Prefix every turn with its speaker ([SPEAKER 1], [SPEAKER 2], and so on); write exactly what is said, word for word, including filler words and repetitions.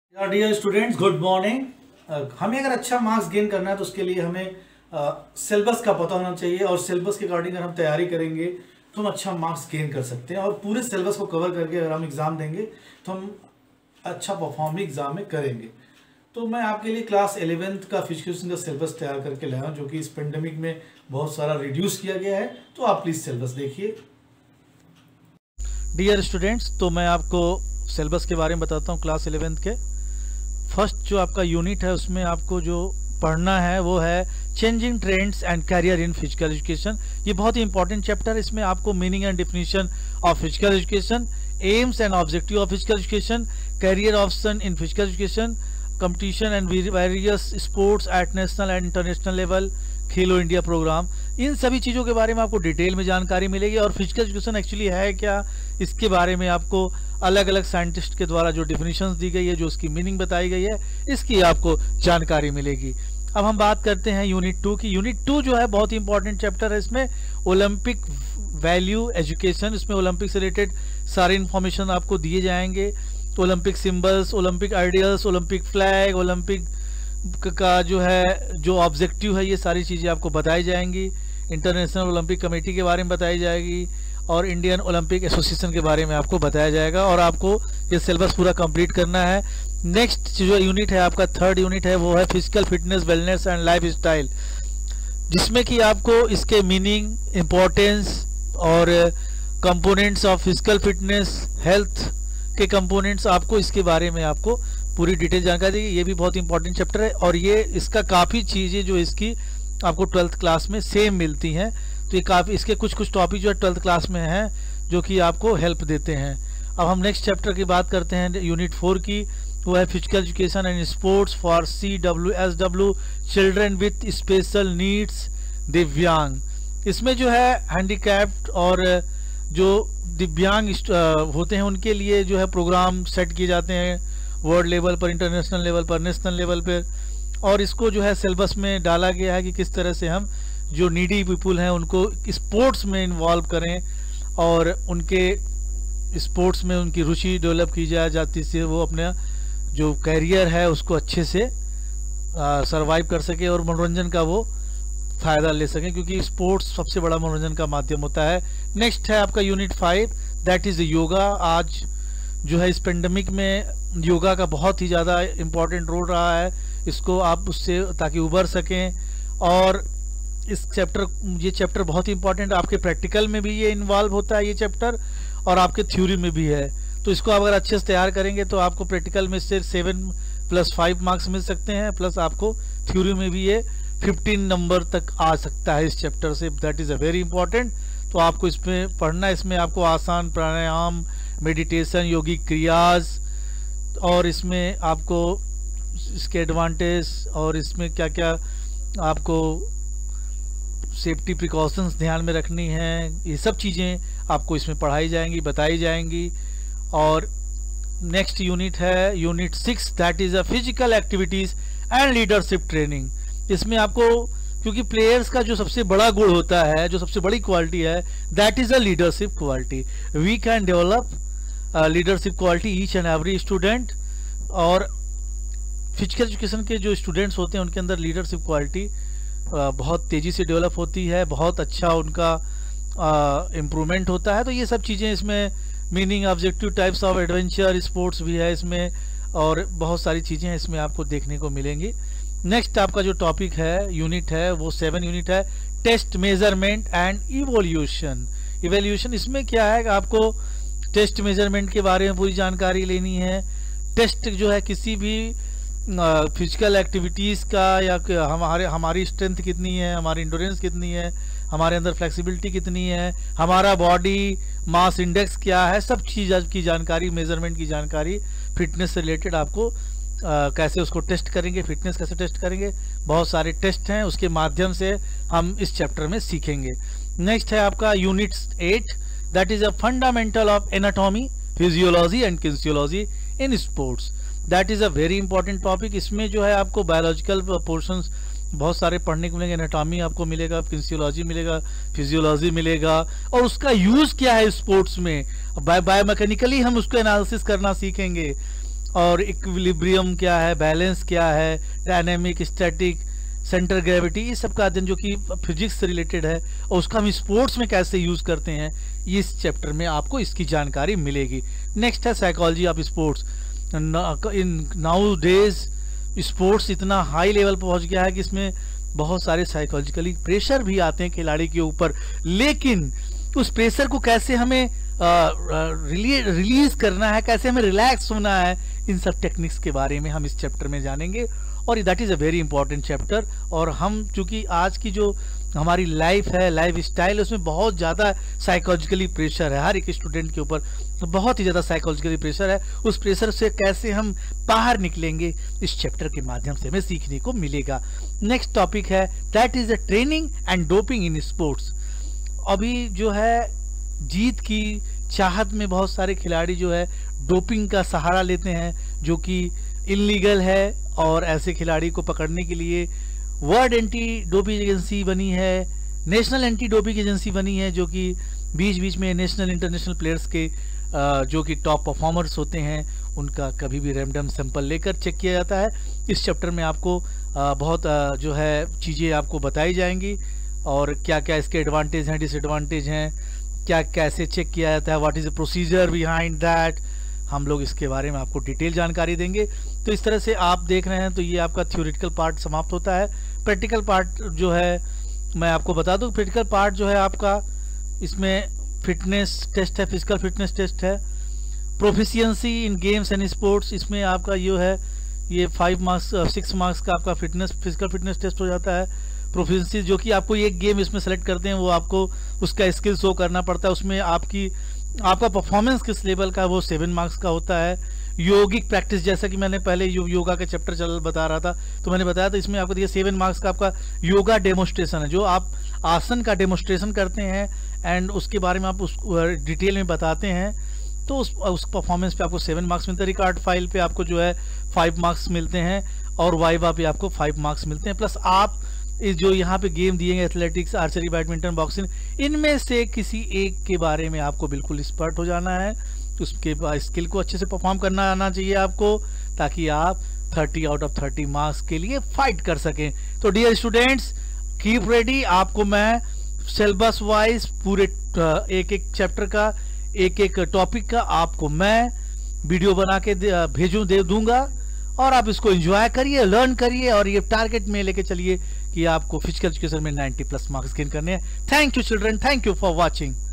[SPEAKER 1] Dear students, good morning. हमें अगर अच्छा मार्क्स गेन करना है तो उसके लिए हमें सिलेबस uh, का पता होना चाहिए और सिलेबस के अकॉर्डिंग अगर हम तैयारी करेंगे तो हम अच्छा मार्क्स गेन कर सकते हैं। और पूरे सिलेबस को कवर करके अगर हम एग्ज़ाम देंगे तो हम अच्छा परफॉर्म भी एग्ज़ाम में करेंगे। तो मैं आपके लिए क्लास इलेवेंथ का फिजिकल एजुकेशन का सिलेबस तैयार करके लाया हूँ, जो कि इस पेंडेमिक में बहुत सारा रिड्यूस किया गया है। तो आप प्लीज़ सिलेबस देखिए।
[SPEAKER 2] डियर स्टूडेंट्स, तो मैं आपको सिलेबस के बारे में बताता हूँ। क्लास इलेवेंथ के फर्स्ट जो आपका यूनिट है उसमें आपको जो पढ़ना है वो है changing trends and career in physical education. ये बहुत ही इंपॉर्टेंट चैप्टर है। इसमें आपको meaning and definition of physical education, aims and objective of physical education, career option in physical education, competition and various sports at national and international level, खेलो India program, इन सभी चीज़ों के बारे में आपको डिटेल में जानकारी मिलेगी। और फिजिकल एजुकेशन एक्चुअली है क्या, इसके बारे में आपको अलग अलग साइंटिस्ट के द्वारा जो डिफिनीशंस दी गई है, जो उसकी मीनिंग बताई गई है, इसकी आपको जानकारी मिलेगी। अब हम बात करते हैं यूनिट टू की। यूनिट टू जो है बहुत ही इंपॉर्टेंट चैप्टर है। इसमें ओलंपिक वैल्यू एजुकेशन, इसमें ओलंपिक से रिलेटेड सारे इंफॉर्मेशन आपको दिए जाएंगे। Olympic symbols, Olympic ideals, Olympic flag, Olympic का जो है जो ऑब्जेक्टिव है, ये सारी चीज़ें आपको बताई जाएंगी। इंटरनेशनल ओलंपिक कमेटी के बारे में बताई जाएगी और इंडियन ओलंपिक एसोसिएशन के बारे में आपको बताया जाएगा। और आपको ये सिलेबस पूरा कंप्लीट करना है। नेक्स्ट जो यूनिट है आपका थर्ड यूनिट है वो है physical fitness, wellness and lifestyle, जिसमें कि आपको इसके मीनिंग, इम्पोर्टेंस और components of physical fitness, health के कंपोनेंट्स, आपको इसके बारे में आपको पूरी डिटेल जानकारी देगी। ये भी बहुत इंपॉर्टेंट चैप्टर है और ये इसका काफ़ी चीज़ें जो इसकी आपको ट्वेल्थ क्लास में सेम मिलती हैं। तो ये काफ़ी इसके कुछ कुछ टॉपिक जो है ट्वेल्थ क्लास में हैं जो कि आपको हेल्प देते हैं। अब हम नेक्स्ट चैप्टर की बात करते हैं यूनिट फोर की। वो है physical education and sports for C W S W children with special needs, दिव्यांग। इसमें जो है हैंडीकैप्ड और जो दिव्यांग होते हैं उनके लिए जो है प्रोग्राम सेट किए जाते हैं वर्ल्ड लेवल पर, इंटरनेशनल लेवल पर, नेशनल लेवल पर। और इसको जो है सिलेबस में डाला गया है कि किस तरह से हम जो नीडी पीपुल हैं उनको स्पोर्ट्स में इन्वॉल्व करें और उनके स्पोर्ट्स में उनकी रुचि डेवलप की जाए, जाती से वो अपने जो कैरियर है उसको अच्छे से सरवाइव कर सके और मनोरंजन का वो फ़ायदा ले सकें, क्योंकि स्पोर्ट्स सबसे बड़ा मनोरंजन का माध्यम होता है। नेक्स्ट है आपका unit five, that is yoga. आज जो है इस पेंडेमिक में योगा का बहुत ही ज़्यादा इम्पोर्टेंट रोल रहा है। इसको आप उससे ताकि उबर सकें। और इस चैप्टर ये चैप्टर बहुत ही इंपॉर्टेंट, आपके प्रैक्टिकल में भी ये इन्वॉल्व होता है ये चैप्टर और आपके थ्योरी में भी है। तो इसको अगर अच्छे से तैयार करेंगे तो आपको प्रैक्टिकल में से सेवन प्लस फाइव मार्क्स मिल सकते हैं, प्लस आपको थ्योरी में भी ये फिफ्टीन नंबर तक आ सकता है इस चैप्टर से। That is a very important. तो आपको इसमें पढ़ना है। इसमें आपको आसान प्राणायाम, मेडिटेशन, योगिक क्रियाज और इसमें आपको इसके एडवांटेज और इसमें क्या क्या आपको सेफ्टी प्रिकॉशंस ध्यान में रखनी है, ये सब चीज़ें आपको इसमें पढ़ाई जाएंगी, बताई जाएंगी। और नेक्स्ट यूनिट है unit six, that is a physical activities and leadership training. इसमें आपको, क्योंकि प्लेयर्स का जो सबसे बड़ा गुण होता है, जो सबसे बड़ी क्वालिटी है, that is a leadership quality. We can develop leadership quality each and every student. और फिजिकल एजुकेशन के जो स्टूडेंट्स होते हैं उनके अंदर लीडरशिप क्वालिटी बहुत तेज़ी से डेवलप होती है, बहुत अच्छा उनका इम्प्रूवमेंट होता है। तो ये सब चीज़ें इसमें meaning, objective, types of adventure sports भी है इसमें और बहुत सारी चीज़ें इसमें आपको देखने को मिलेंगी। नेक्स्ट आपका जो टॉपिक है, यूनिट है, वो सेवन यूनिट है, test, measurement and evolution. Evolution इसमें क्या है कि आपको टेस्ट मेजरमेंट के बारे में पूरी जानकारी लेनी है। टेस्ट जो है किसी भी फिजिकल एक्टिविटीज़ का, या हमारे हमारी स्ट्रेंथ कितनी है, हमारी इंडोरेंस कितनी है, हमारे अंदर फ्लेक्सिबिलिटी कितनी है, हमारा बॉडी मास इंडेक्स क्या है, सब चीज़ की जानकारी, मेजरमेंट की जानकारी, फिटनेस से रिलेटेड आपको आ, कैसे उसको टेस्ट करेंगे, फिटनेस कैसे टेस्ट करेंगे, बहुत सारे टेस्ट हैं, उसके माध्यम से हम इस चैप्टर में सीखेंगे। नेक्स्ट है आपका unit eight, that is a fundamental of anatomy, physiology and kinesiology in sports. That is a very important topic. इसमें जो है आपको बायोलॉजिकल पोर्शंस बहुत सारे पढ़ने को मिलेंगे। एनाटॉमी आपको मिलेगा, किनेसियोलॉजी मिलेगा, फिजियोलॉजी मिलेगा और उसका यूज़ क्या है स्पोर्ट्स में, बायोमैकेनिकली हम उसको एनालिसिस करना सीखेंगे। और इक्विलिब्रियम क्या है, बैलेंस क्या है, डायनेमिक, स्टैटिक, सेंटर ग्रेविटी, ये सब का अध्ययन जो कि फिजिक्स से रिलेटेड है और उसका हम स्पोर्ट्स में कैसे यूज करते हैं, इस चैप्टर में आपको इसकी जानकारी मिलेगी। नेक्स्ट है psychology of sports. In nowadays sports इतना हाई लेवल पर पहुंच गया है कि इसमें बहुत सारे साइकोलॉजिकली प्रेशर भी आते हैं खिलाड़ी के ऊपर, लेकिन उस प्रेशर को कैसे हमें रिलीज करना है, कैसे हमें रिलैक्स होना है, इन सब टेक्निक्स के बारे में हम इस चैप्टर में जानेंगे और that is a very important chapter. और हम चूंकि आज की जो हमारी लाइफ है, लाइफ स्टाइल है, उसमें बहुत ज़्यादा साइकोलॉजिकली प्रेशर है, हर एक स्टूडेंट के ऊपर बहुत ही ज़्यादा साइकोलॉजिकली प्रेशर है। उस प्रेशर से कैसे हम बाहर निकलेंगे, इस चैप्टर के माध्यम से हमें सीखने को मिलेगा। नेक्स्ट टॉपिक है that is a training and doping in sports. अभी जो है जीत की चाहत में बहुत सारे खिलाड़ी जो है डोपिंग का सहारा लेते हैं, जो कि इलीगल है, और ऐसे खिलाड़ी को पकड़ने के लिए वर्ल्ड एंटी डोपिंग एजेंसी बनी है, नेशनल एंटी डोपिंग एजेंसी बनी है, जो कि बीच बीच में नेशनल इंटरनेशनल प्लेयर्स के जो कि टॉप परफॉर्मर्स होते हैं उनका कभी भी रैंडम सैंपल लेकर चेक किया जाता है। इस चैप्टर में आपको बहुत जो है चीज़ें आपको बताई जाएंगी और क्या क्या इसके एडवांटेज हैं, डिसएडवांटेज हैं, क्या कैसे चेक किया जाता है, what is the procedure behind that, हम लोग इसके बारे में आपको डिटेल जानकारी देंगे। तो इस तरह से आप देख रहे हैं तो ये आपका थ्योरेटिकल पार्ट समाप्त होता है। प्रैक्टिकल पार्ट जो है मैं आपको बता दूं, प्रैक्टिकल पार्ट जो है आपका इसमें फिटनेस टेस्ट है, फिजिकल फिटनेस टेस्ट है, proficiency in games and sports, इसमें आपका ये है ये फाइव मार्क्स सिक्स मार्क्स का आपका फिटनेस फिजिकल फिटनेस टेस्ट हो जाता है। प्रोफिशिएंसी जो कि आपको एक गेम इसमें सेलेक्ट करते हैं, वो आपको उसका स्किल शो करना पड़ता है, उसमें आपकी आपका परफॉर्मेंस किस लेवल का, वो सेवन मार्क्स का होता है। योगिक प्रैक्टिस, जैसा कि मैंने पहले यो, योगा का चैप्टर चल बता रहा था तो मैंने बताया था, इसमें आपको देखिए सेवन मार्क्स का आपका योगा डेमोस्ट्रेशन है, जो आप आसन का डेमोस्ट्रेशन करते हैं एंड उसके बारे में आप उस डिटेल में बताते हैं, तो उस उस परफॉर्मेंस पे आपको सेवन मार्क्स मिलते हैं। रिकॉर्ड फाइल पे आपको जो है फाइव मार्क्स मिलते हैं और वाइवा पे आपको फाइव मार्क्स मिलते हैं। प्लस आप इस जो यहाँ पे गेम दिए गए एथलेटिक्स, आर्चरी, बैडमिंटन, बॉक्सिंग, इनमें से किसी एक के बारे में आपको बिल्कुल एक्सपर्ट हो जाना है, उसके स्किल को अच्छे से परफॉर्म करना आना चाहिए आपको, ताकि आप thirty out of thirty marks के लिए फाइट कर सकें। तो डियर स्टूडेंट्स कीप रेडी, आपको मैं सिलेबस वाइज पूरे एक एक चैप्टर का, एक एक टॉपिक का आपको मैं वीडियो बना के भेजूं दे दूंगा और आप इसको एंजॉय करिए, लर्न करिए और ये टारगेट में लेके चलिए कि आपको फिजिकल एजुकेशन में नाइंटी प्लस मार्क्स गेन करने हैं। Thank you children, thank you for watching.